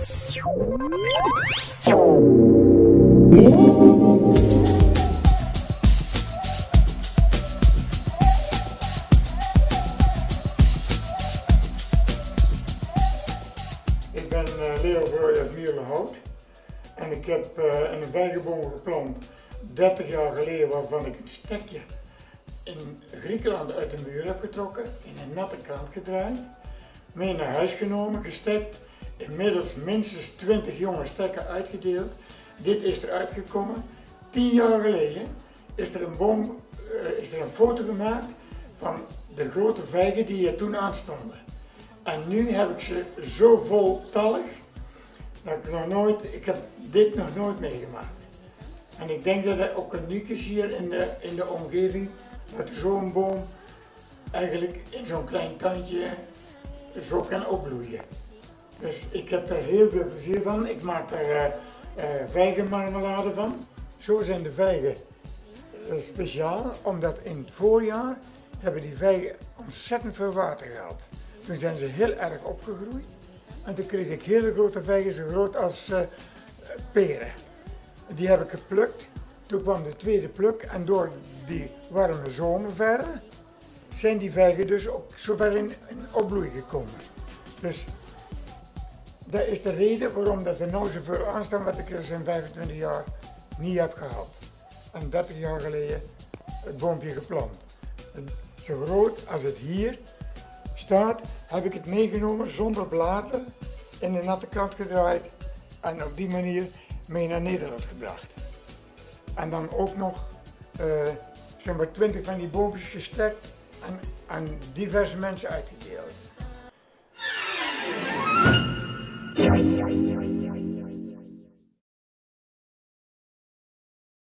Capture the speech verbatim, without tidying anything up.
Ik ben uh, Leo Verrooy uit Mierlehout en ik heb uh, een vijgenboom geplant dertig jaar geleden, waarvan ik een stekje in Griekenland uit de muur heb getrokken, in een natte krant gedraaid, mee naar huis genomen, gestekt, inmiddels minstens twintig jonge stekken uitgedeeld. Dit is eruit gekomen. tien jaar geleden is er een boom, uh, is er een foto gemaakt van de grote vijgen die er toen aanstonden. En nu heb ik ze zo voltallig dat ik nog nooit, ik heb dit nog nooit meegemaakt. En ik denk dat het ook uniek is hier in de, in de omgeving, dat zo'n boom eigenlijk in zo'n klein tuintje zo kan opbloeien. Dus ik heb er heel veel plezier van. Ik maak daar uh, uh, vijgenmarmelade van. Zo zijn de vijgen uh, speciaal, omdat in het voorjaar hebben die vijgen ontzettend veel water gehad. Toen zijn ze heel erg opgegroeid en toen kreeg ik hele grote vijgen, zo groot als uh, peren. Die heb ik geplukt. Toen kwam de tweede pluk en door die warme zomer verder zijn die vijgen dus ook zover in, in opbloei gekomen. Dus dat is de reden waarom dat er nou zoveel aanstaan wat ik dus in vijfentwintig jaar niet heb gehad. En dertig jaar geleden het boompje geplant. Zo groot als het hier staat, heb ik het meegenomen zonder bladeren, in een natte krant gedraaid en op die manier mee naar Nederland gebracht. En dan ook nog uh, zeg maar twintig van die boompjes gestekt en aan diverse mensen uitgedeeld.